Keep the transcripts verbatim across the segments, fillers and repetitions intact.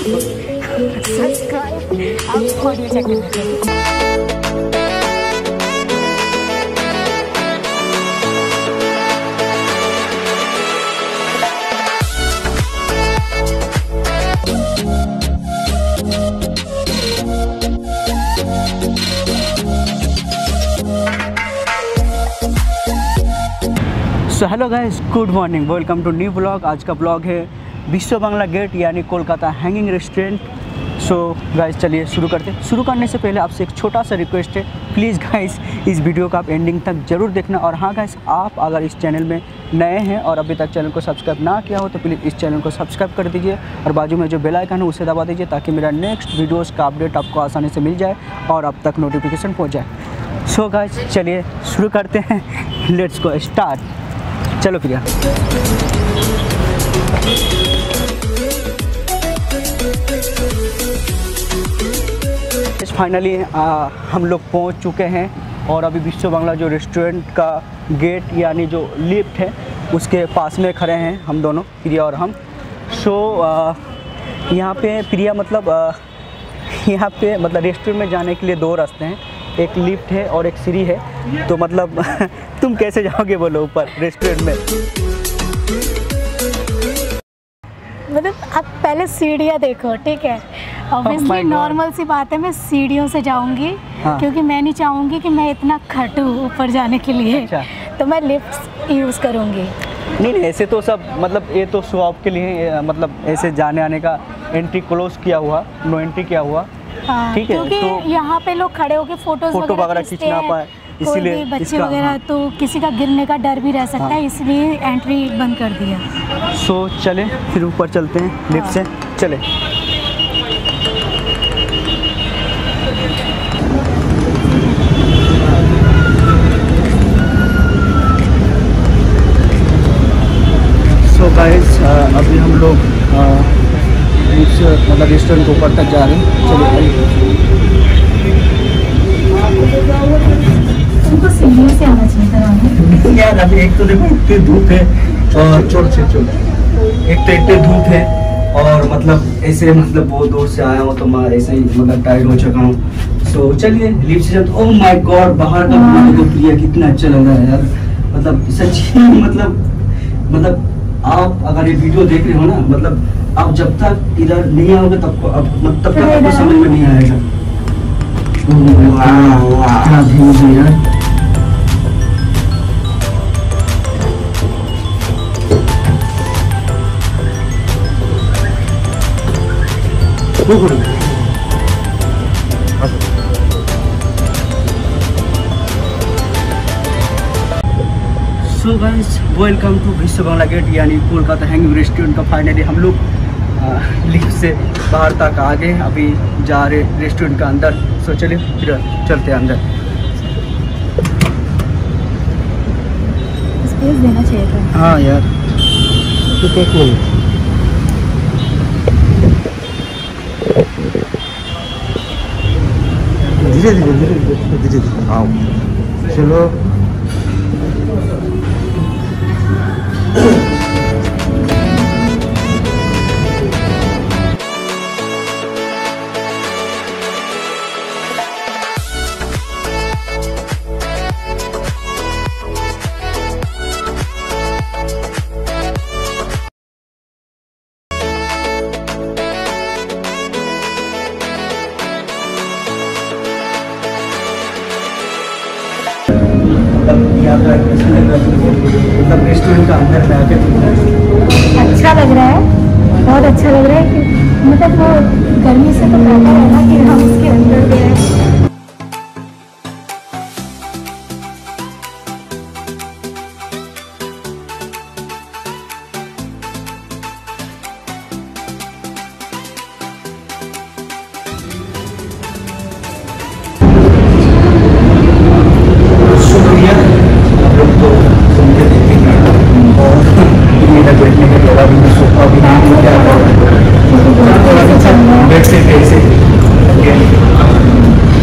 को सब्सक्राइब। अब audio check करते हैं। So hello guys, good morning, welcome to new blog. आज का ब्लॉग है विश्व बांग्ला गेट यानी Kolkata hanging restaurant. So guys चलिए शुरू करते हैं। शुरू करने से पहले आपसे एक छोटा सा रिक्वेस्ट है, प्लीज़ गाइस इस वीडियो को आप एंडिंग तक ज़रूर देखना। और हाँ गाइस, आप अगर इस चैनल में नए हैं और अभी तक चैनल को सब्सक्राइब ना किया हो तो प्लीज़ इस चैनल को सब्सक्राइब कर दीजिए और बाजू में जो बेल आइकन है उसे दबा दीजिए ताकि मेरा नेक्स्ट वीडियोज़ का अपडेट आपको आसानी से मिल जाए और अब तक नोटिफिकेशन पहुँच जाए। सो गाइस चलिए शुरू करते हैं, लेट्स गो स्टार्ट। चलो प्रिया। फाइनली हम लोग पहुंच चुके हैं और अभी विश्व बांग्ला जो रेस्टोरेंट का गेट यानी जो लिफ्ट है उसके पास में खड़े हैं हम दोनों, प्रिया और हम। सो यहाँ पे प्रिया मतलब यहाँ पे मतलब रेस्टोरेंट में जाने के लिए दो रास्ते हैं, एक लिफ्ट है और एक सीढ़ी है। तो मतलब तुम कैसे जाओगे बोलो ऊपर रेस्टोरेंट में? मतलब आप पहले सीढ़ियाँ देखो, ठीक है। ऑब्वियसली नॉर्मल सी बात है, मैं सीढ़ियों से जाऊंगी। हाँ। क्योंकि मैं नहीं चाहूँगी कि मैं इतना खटूँ ऊपर जाने के लिए। अच्छा। तो मैं लिफ्ट यूज़ करूँगी। नहीं नहीं, ऐसे तो सब मतलब ये तो शो ऑफ के लिए, मतलब ऐसे जाने आने का एंट्री क्लोज किया हुआ, नो एंट्री किया हुआ। हाँ, ठीक है। क्योंकि तो यहाँ पे लोग खड़े होकर फोटोज फोटो वगैरह खींच ना पाए, इसलिए बच्चे वगैरह तो किसी का गिरने का डर भी रह सकता है। हाँ। इसलिए एंट्री बंद कर दिया। सो चले फिर ऊपर चलते हैं लिफ्ट से। चले सो गाइस अभी हम लोग मतलब रेस्टोरेंट के ऊपर तक जा रहे हैं। चलिए तुमको सीढ़ियों से आना चाहिए यार। अभी एक तो देखो इतनी धूप है और छोड़ छोड़ छोड़ एक तो इतनी धूप है और मतलब ऐसे मतलब बहुत दूर से आया हूँ तो मैं ऐसे ही मतलब टायर्ड हो चुका हूँ। सो चलिए लिफ्ट से जाते। ओह माय गॉड, बाहर का व्यू देखो प्रिया, कितना अच्छा लग रहा है यार। मतलब सच्ची मतलब मतलब आप अगर ये वीडियो देख रहे हो ना, मतलब आप जब तक इधर नहीं आओगे तब अब तब तक आपको समझ में नहीं आएगा। क्या व्यू है यार। सो गाइस वेलकम टू विश्व बांग्ला गेट यानी कोलकाता हैंगिंग रेस्टोरेंट का। फाइनली हम लोग लिफ्ट से बाहर तक आ गए, अभी जा रहे रेस्टोरेंट का अंदर। सो चलिए फिर चलते हैं अंदर। स्पेस देना चाहिए था। हाँ यार, तो एक मिनट। धीरे धीरे धीरे धीरे धीरे धीरे आओ। चलो मतलब रेस्टोरेंट का अंदर में आके अच्छा लग रहा है, बहुत अच्छा लग रहा है कि मतलब वो गर्मी से तो बेहतर है ना कि हम उसके अंदर गए। बैठने का जगह भी सोफा भी नहीं, क्या बेड से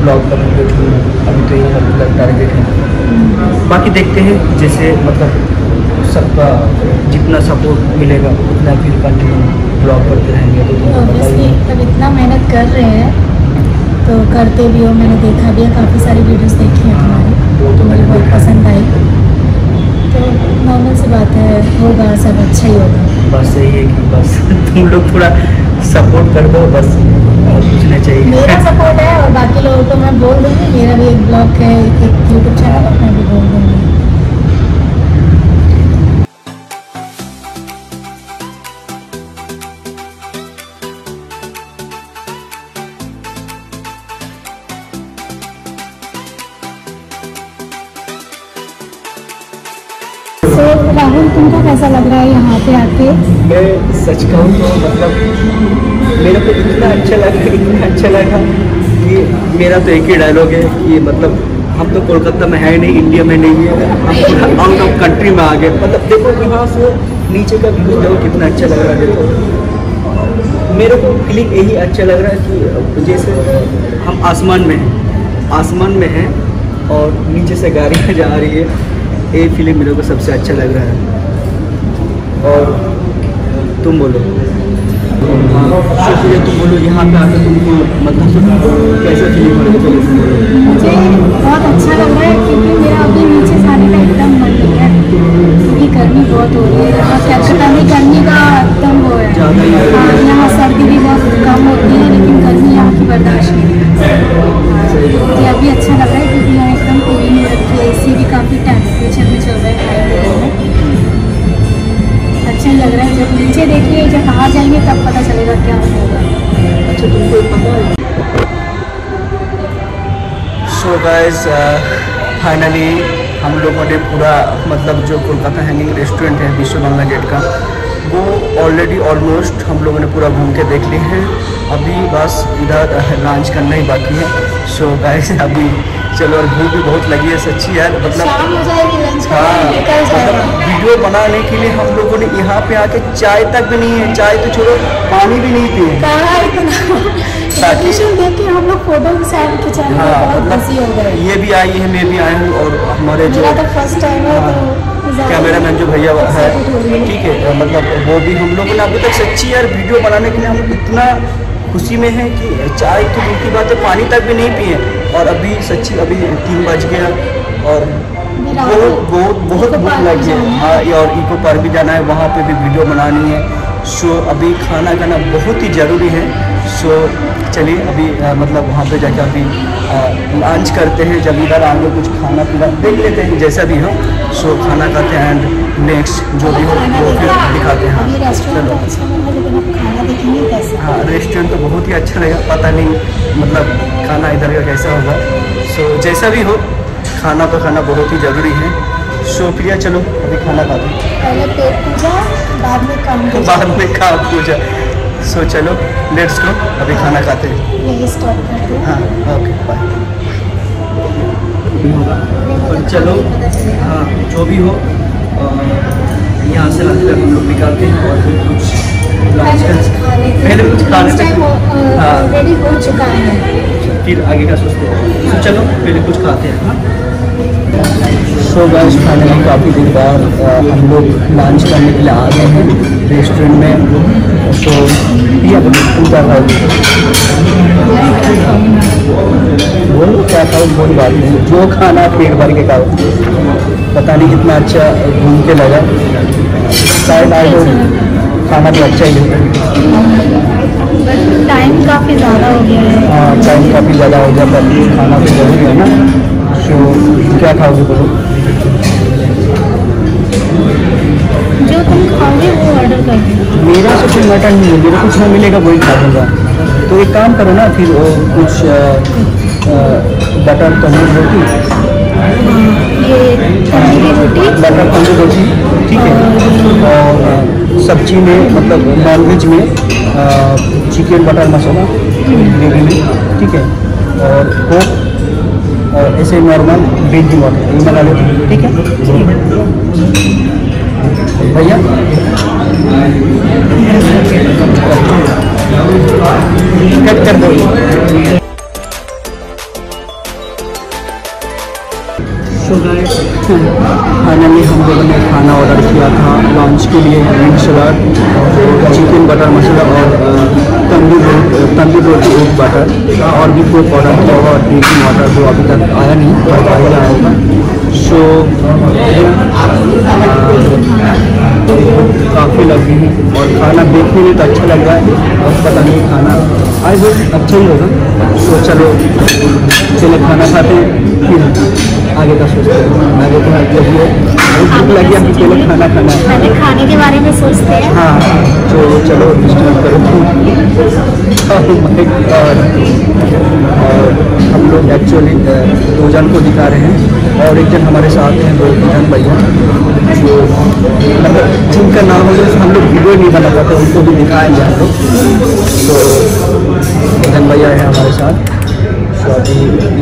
ब्लॉग करेंगे, अभी तो यही मतलब टारगेट है। बाकी देखते हैं, जैसे मतलब सबका जितना सपोर्ट मिलेगा उतना फिर कंटिन्यू ब्लॉग करते रहेंगे। तो ऑब्वियसली अब इतना मेहनत कर रहे हैं तो करते भी हो, मैंने देखा भी है, काफ़ी सारी वीडियोस देखी हैं तुम्हारी तो मुझे बहुत पसंद आई, तो नॉर्मल सी बात है, होगा सब अच्छा ही होगा। बस यही है कि बस तुम लोग थोड़ा सपोर्ट कर दो, बस और कुछ नहीं चाहिए। मेरा सपोर्ट है और बाकी लोगों को मैं बोल दूँगी, मेरा भी एक ब्लॉग है, एक यूट्यूब चैनल है, मैं भी बोल दूँगी। तो राहुल, तुमको कैसा लग रहा है यहाँ पे आके? मैं सच कहूँ तो मतलब मेरे को इतना अच्छा लगा, इतना अच्छा लगा कि मेरा तो एक ही डायलॉग है कि मतलब हम तो कोलकाता में है नहीं, इंडिया में नहीं है, हम आउट ऑफ कंट्री में आ गए। मतलब देखो यहाँ से नीचे का व्यू देखो कितना अच्छा लग रहा है। देखो मेरे को फीलिंग यही अच्छा लग रहा है कि जैसे हम आसमान में हैं, आसमान में हैं और नीचे से गाड़ियाँ जा रही है। ये फीलिंग मेरे को सबसे अच्छा लग रहा है। और तुम बोलो, शुक्रिया, तुम बोलो यहाँ पे आकर तुमको मतलब कैसा फीलिंग हो रहा है? चलो तुम बोलो। मुझे बहुत अच्छा लग रहा है क्योंकि मेरा अभी नीचे जाने का एकदम मन नहीं है, क्योंकि गर्मी बहुत हो रही है। यहाँ कलकत्ता में गर्मी का एकदम वो है, हाँ, यहाँ सर्दी भी बहुत कम होती है लेकिन गर्मी यहाँ की बर्दाश्त नहीं है। मुझे अभी अच्छा लग रहा है क्योंकि यहाँ एकदम कूलिंग हो रखी है, ए सी भी काफ़ी टेम्परेचर में चल रहा है हाई लेवल में, अच्छा ही लग रहा है। जब नीचे देखिए, जब बाहर जाएंगे तब पता चलेगा क्या होगा। अच्छा तुमको पता है? सो गाइस फाइनली हम लोगों ने पूरा मतलब जो कोलकाता हैंगिंग रेस्टोरेंट है विश्व बांग्ला गेट का, वो ऑलरेडी ऑलमोस्ट हम लोगों ने पूरा घूम के देख लिए हैं। अभी बस इधर लंच करना ही बाकी है। सो गाइस अभी चलो, और भूख भी बहुत लगी है सच्ची यार, मतलब शाम हो जाएगी, लंच हाँ, निकल जाएगा। मतलब वीडियो बनाने के लिए हम लोगों ने यहाँ पे आके चाय तक भी नहीं है, चाय तो छोड़ो पानी भी नहीं पिए। कहाँ इतना लोकेशन देख के हम लोग फोटो के साथ खिंचाने में हाँ, बहुत बिजी हो गए। ये भी आई है, मैं भी आया हूँ, और हमारे जो मेरा तो फर्स्ट टाइम है तो कैमरा मैन जो भैया है, ठीक है, मतलब वो भी हम लोगों ने अभी तक सच्ची यार वीडियो बनाने के लिए हम इतना खुशी में है कि चाय तो दूर की बात है, पानी तक भी नहीं पिए। और अभी सच्ची अभी तीन बज गया और बहुत बहुत बहुत भूख लगी है। हाँ, और इको पार्क भी जाना है, वहाँ पे भी वीडियो बनानी है। सो अभी खाना खाना बहुत ही ज़रूरी है। सो चलिए अभी आ, मतलब वहाँ पे जाके अभी लंच करते हैं। जब इधर आगे कुछ खाना पीना देख लेते हैं जैसा भी हो। सो खाना खाते हैं एंड नेक्स्ट जो भी हो वो फिर दिखाते हैं। चलो, हाँ रेस्टोरेंट तो बहुत ही अच्छा लगा, पता नहीं मतलब खाना इधर का कैसा होगा। सो जैसा भी हो खाना तो खाना बहुत ही ज़रूरी है। सो प्रिया चलो अभी खाना खाते हैं, पहले पेट पूजा बाद में काम बाद में काम पूजा। सो चलो लेट्स गो, अभी खाना खाते हैं। यही स्टॉप करते हैं। हाँ ओके बाय। और चलो हाँ जो भी हो यहाँ से लंच कर हम लोग निकालते हैं और फिर कुछ लंच कर पहले कुछ खाने हाँ रेडी हो चुका है, फिर आगे का सोचते हैं। तो चलो पहले कुछ खाते हैं। हाँ सो गाइस फाइनली काफ़ी दिन बाद हम लोग लंच करने के लिए आ गए हैं रेस्टोरेंट में। तो भैया तुम क्या खाओगे? बोलो क्या खाओ, कोई बात नहीं, जो खाना पेट भर के खाओ। पता नहीं कितना अच्छा घूम के लगा, शायद आई हो खाना भी अच्छा ही होगा। टाइम काफ़ी ज़्यादा हो गया है। हाँ टाइम काफ़ी ज़्यादा हो गया, पर खाना तो जरूरी है ना। तो क्या खाओगे बोलो? जो तुम खाओगे वो ऑर्डर कर दो। मेरा से कुछ मटन नहीं है, मेरे कुछ ना मिलेगा वही खा लूँगा। तो एक काम करो ना फिर वो कुछ बटर तंदूर रोटी, ये तंदूरी रोटी, बटर तंदूर रोटी ठीक है। और सब्जी में मतलब नॉनवेज में चिकन बटर मसाला ग्रेवी में ठीक है। और कोक और ऐसे नॉर्मल ड्रिंकिंग वाटर ये मंगा लेते ठीक है भैया। कट कर दो। सो गाइस फाइनली हम लोगों ने खाना ऑर्डर किया था लंच के लिए, mix salad, chicken butter masala और तंदूर तंदूर रोटी एक बटर और भी कोई ऑर्डर किया हुआ और ड्रिंकिंग वाटर जो अभी तक आया नहीं पर आएगा आएगा। सो काफ़ी लगी है और खाना देखने में तो अच्छा लग रहा है और पता नहीं खाना आई होप अच्छा ही होगा। तो चलो पहले खाना खाते हैं फिर आगे का सोचते हैं। आगे तो लगी है भूख लगी है, पहले खाना खाना है, पहले खाने के बारे में सोचते हैं। हाँ तो चलो स्टार्ट करो। और हम लोग एक्चुअली दो जन को दिखा रहे हैं और एक जन हमारे साथ हैं, दो जन भैया जो मतलब जिनका नाम है हम लोग वीडियो नहीं बना पाते उनको भी दिखाएंगे हम लोग। तो जन भैया है हमारे साथ। तो अभी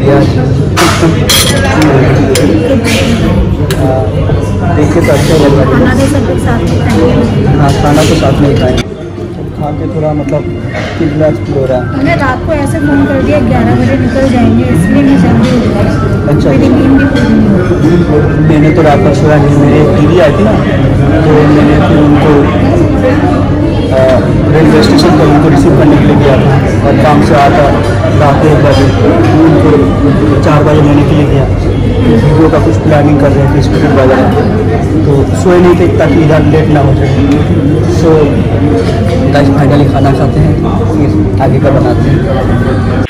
देखे तो अच्छा लग रहा है। हाँ खाना तो साथ में खाएँ, खा के थोड़ा मतलब रिलैक्स फील हो रहा है। मैंने रात को ऐसे फ़ोन कर दिया ग्यारह बजे निकल जाएंगे इसलिए नहीं जल्दी हो रहा है। अच्छा मेरी नींद भी पूरी नहीं हुई। मैंने तो रात को सोया नहीं, मेरे दीदी आई थी ना तो मैंने फिर उनको रेलवे स्टेशन पर उनको रिसीव करने के लिए गया था और काम से आता रात एक बजे उनको चार बजे लेने के लिए गया। वीडियो का कुछ प्लानिंग कर रहे थे स्टूडेंट वगैरह तो सोए नहीं थे ताकि इधर लेट ना हो जाए। सो गाइस फाइनली खाना खाते हैं फिर आगे का बनाते हैं।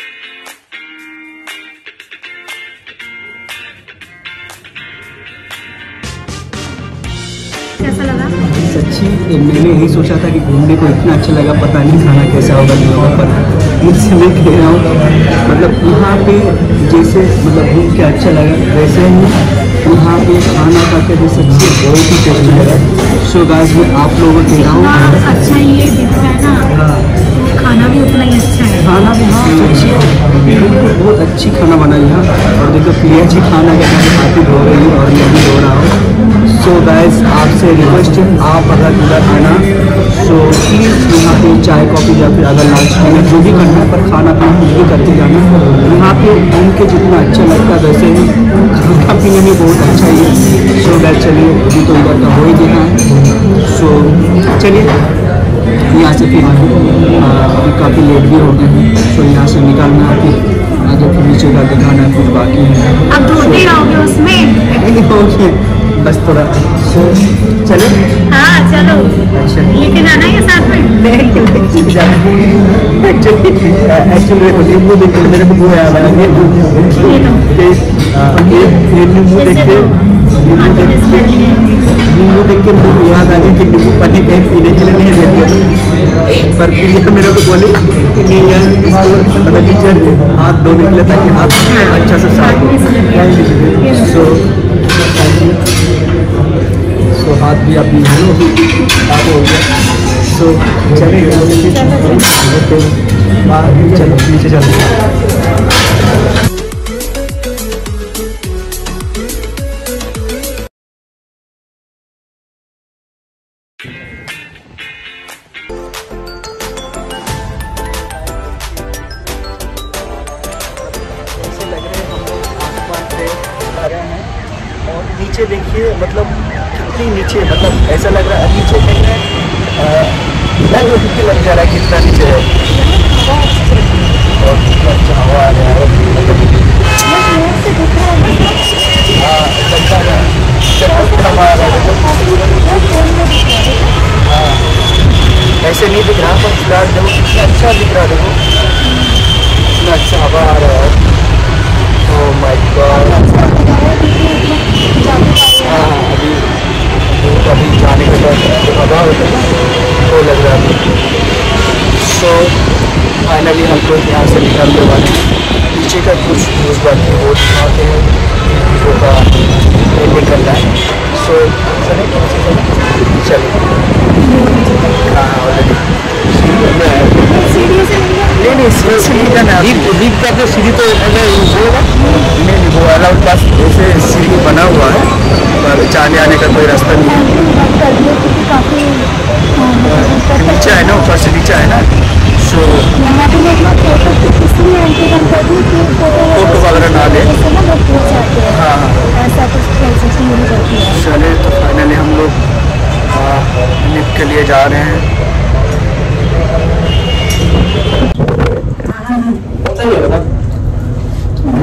कैसा लगा? सच्ची मैंने यही सोचा था कि घूमने को इतना अच्छा लगा, पता नहीं खाना कैसा होगा नहीं होगा, पर मुझसे मैं कह रहा हूँ मतलब यहाँ पे जैसे मतलब घूम के अच्छा लगा वैसे ही यहाँ पे खाना खा के सच्ची बहुत ही टेस्टी लगा। सो गाइस मैं आप लोगों को कह रहा हूँ अच्छा ये दिख रहा है ना, हाँ खाना भी उतना ही अच्छा है। खाना भी हाँ अच्छी बिल्कुल बहुत अच्छी खाना बनाई है। और देखो प्रिया जी खाना के साथ हाथी धो रही है और मैं भी धो रहा हूँ। सो गाइस आपसे रिक्वेस्ट है आप अगर इधर आना सो प्लीज़ यहाँ पे चाय कॉफ़ी या फिर अगर लंच में जो भी करना है पर खाना पीना कुछ भी करते जाना। यहाँ पे घूम के जितना अच्छा लगता है वैसे ही खाना पीने में बहुत अच्छा ही है। सो गाइस चलिए अभी तो इधर का हो ही देना है। सो चलिए यहाँ से फिर अभी काफ़ी लेट भी हो गए हैं तो यहाँ से निकालना है फिर आगे फिर नीचे का दिखाना है कुछ बाकी है। अब धोते रहोगे उसमें? ओके बस थोड़ा सो चलो। हाँ चलो अच्छा लेकिन आना है साथ में। एक्चुअली नींबू देख के मेरे को वो याद आ गया नींबू देख के नींबू देख के मुझे याद आ गया कि नींबू पानी कहीं पीने के लिए नहीं देते पर फिर मेरे को बोले कि नहीं यार मतलब टीचर हाथ धोने के लिए ताकि हाथ अच्छा से साफ हो। सो सो हाथ भी अपनी साफ हो गया। सो चले चलो नीचे चलते हैं। और नीचे देखिए मतलब कितनी नीचे मतलब ऐसा लग रहा है नीचे कहीं है लग जा रहा है कितना नीचे है और कितना अच्छा हवा आ रहा है। हाँ लगता है हाँ ऐसे नहीं दिख रहा पर फिलहाल देखो कितना अच्छा दिख रहा है। देखो कितना अच्छा हवा आ रहा है। Oh my god. हाँ अभी अभी जाने के बाद जो हवा होता है वो लग रहा है। सो फाइनली हम लोग यहाँ से निकलने वाले नीचे का कुछ न्यूज़ बाकी वो दिखाते हैं वीडियो का एडिट करना है। सो चले चलिए हाँ ऑलरेडी नहीं नहीं सीढ़ी सीढ़ी का ना रीप का तो सीढ़ी तो नहीं नहीं वो अलाउड पास ऐसे सीढ़ी बना हुआ है पर जाने आने का कोई रास्ता नहीं है। नीचे है ना ऊपर से नीचे है ना। सो फोटो वगैरह ना ले। हाँ हाँ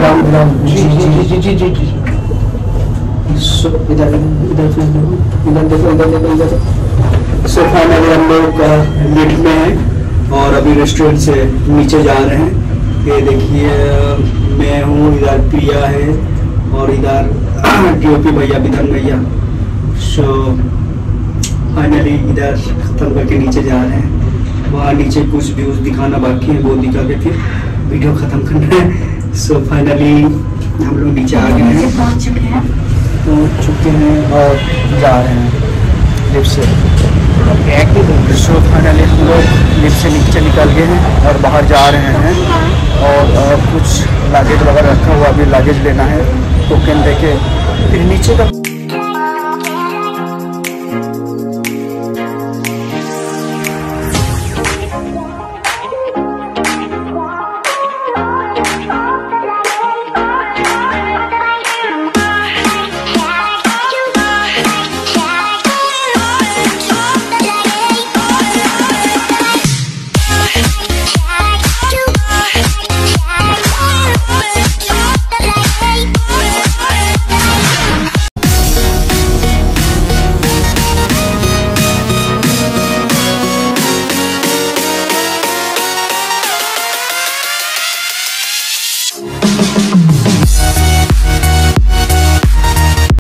ग्राउंड ग्राउंड जी जी जी जी जी जी सो इधर इधर इधर देखो इधर देखो इधर। सो फाइनली हम लोग लिफ्ट में हैं और अभी रेस्टोरेंट से नीचे जा रहे हैं। ये देखिए मैं हूँ, इधर प्रिया है और इधर टीओपी भैया विधान भैया। सो फाइनली इधर ख़त्म करके नीचे जा रहे हैं। वहाँ नीचे कुछ व्यूज दिखाना बाकी है, वो दिखा के फिर वीडियो ख़त्म करना है। सो फाइनली हम लोग नीचे आ गए हैं, पहुँच चुके हैं पहुँच चुके हैं और जा रहे हैं लिफ्ट से। सो फाइनली हम लोग लिफ्ट से नीचे निकल गए हैं और बाहर जा रहे हैं और, और कुछ लगेज वगैरह रखा हुआ, अभी लगेज लेना है, टोकन देके फिर नीचे का